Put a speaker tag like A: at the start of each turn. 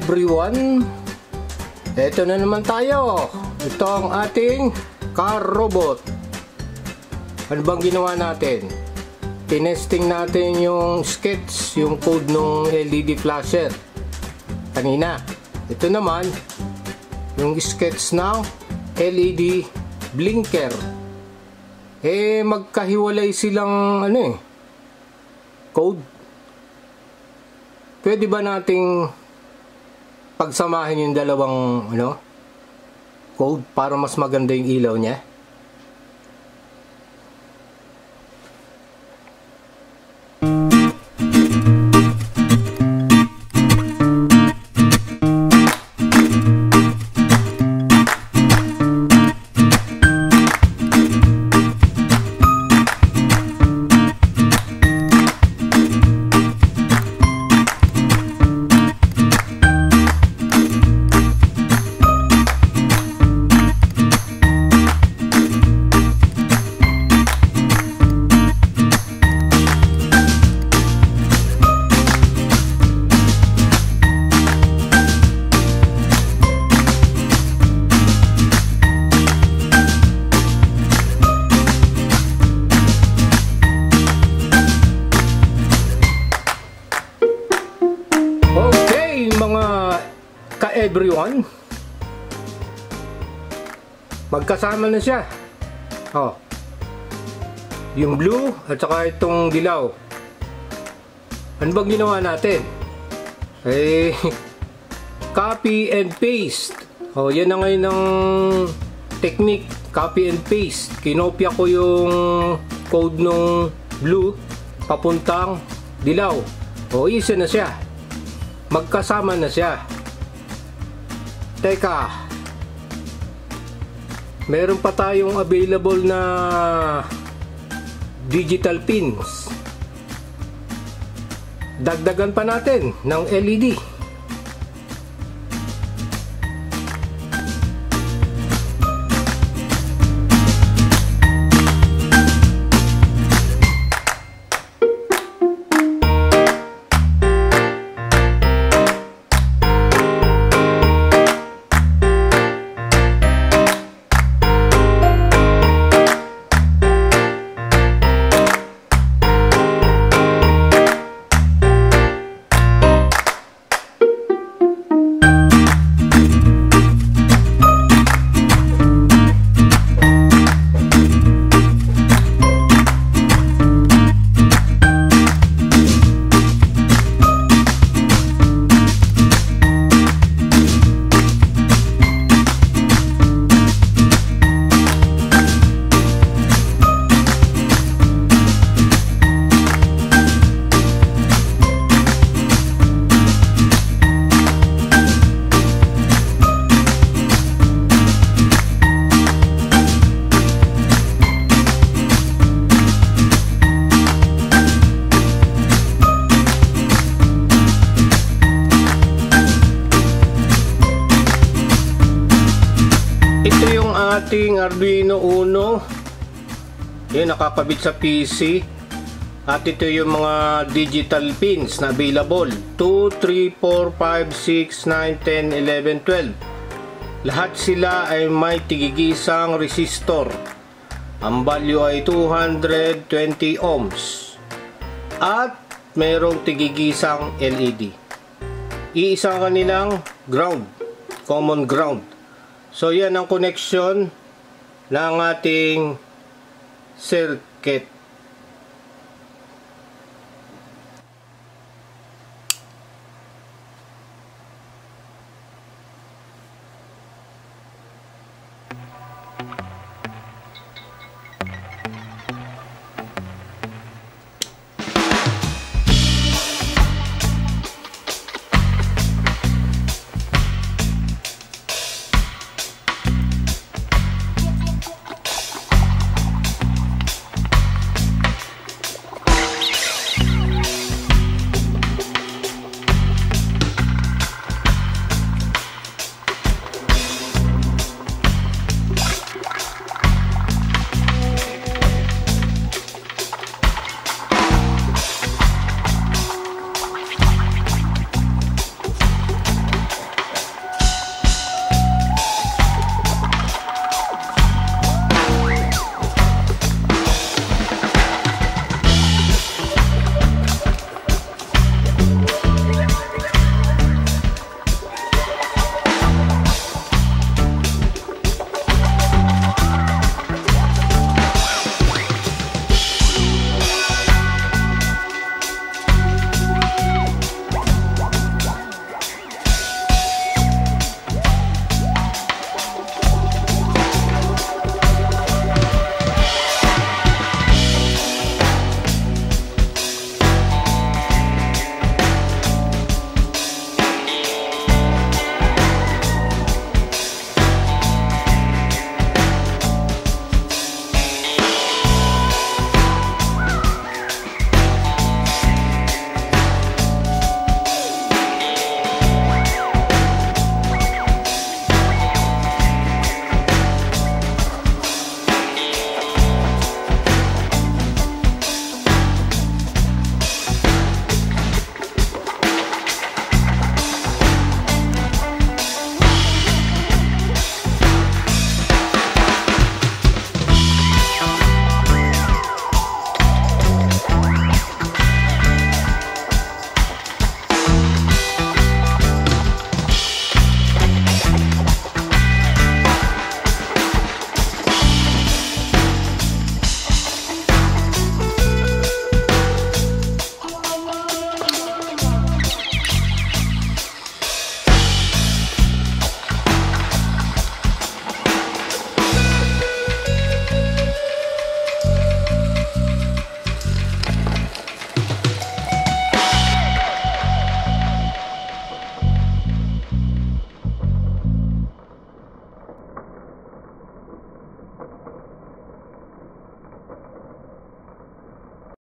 A: everyone, eto na naman tayo. Ito ang ating car robot. Ano bang ginawa natin? Tinesting natin yung sketch, yung code ng LED flasher kanina. Ito naman yung sketch ng LED blinker. Magkahiwalay silang code. Pwede ba nating pagsamahin yung dalawang code para mas maganda yung ilaw niya? Everyone, magkasama na siya. Yung blue at saka itong dilaw. Ano bang ginawa natin? Copy and paste. Yan na ngayon ng technique, copy and paste. Kinopya ko yung code ng blue papuntang dilaw. Isa na siya. Magkasama na siya. Teka, meron pa tayong available na digital pins. Dagdagan pa natin ng LED. Ating Arduino Uno. Nakakabit sa PC. At ito yung mga digital pins na available. 2, 3, 4, 5, 6, 9, 10, 11, 12. Lahat sila ay may tigigisang resistor. Ang value ay 220 ohms. At mayroong tigigisang LED. Iisang kanilang ground, common ground. So yan ang connection ng ating circuit.